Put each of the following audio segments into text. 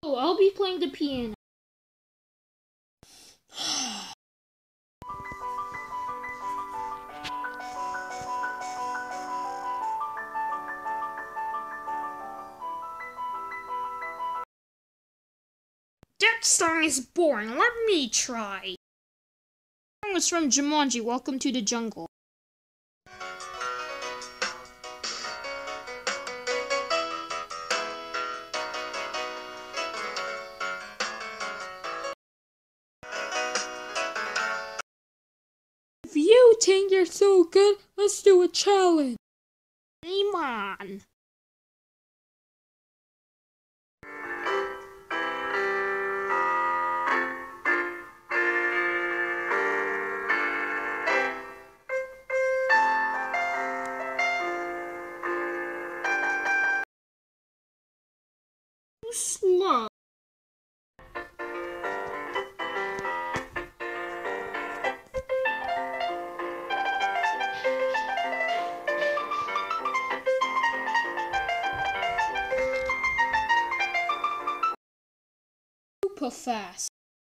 Oh, I'll be playing the piano. That song is boring. Let me try. The song was from Jumanji, Welcome to the Jungle. If you think you're so good, let's do a challenge. Come on. Too slow. Super fast.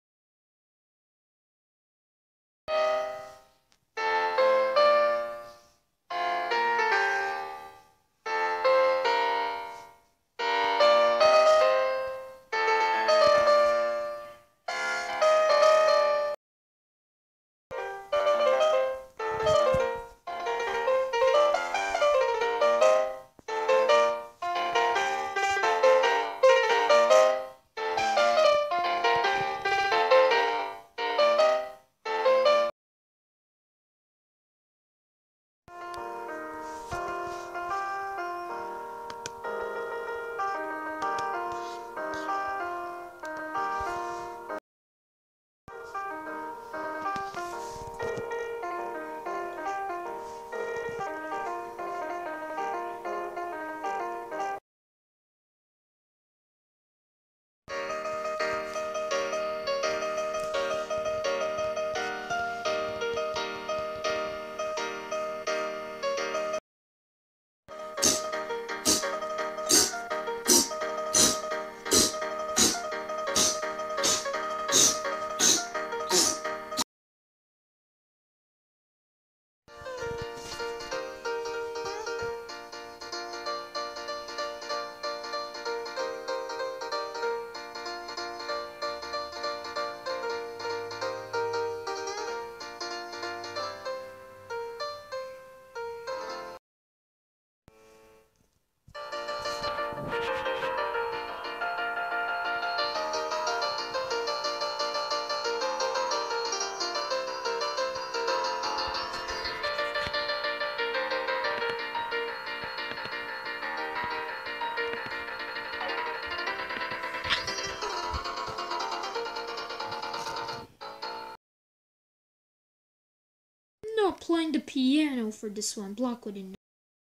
I'm not playing the piano for this one. Block wouldn't know.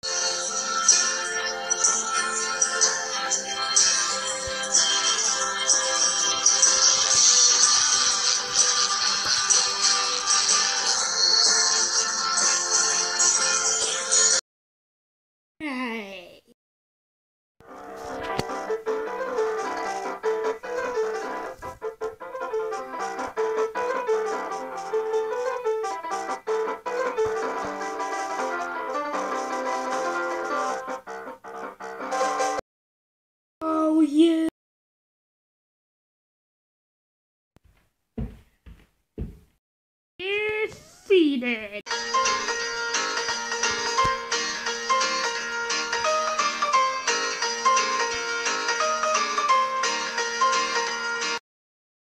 Hey. Oh yeah. Defeated.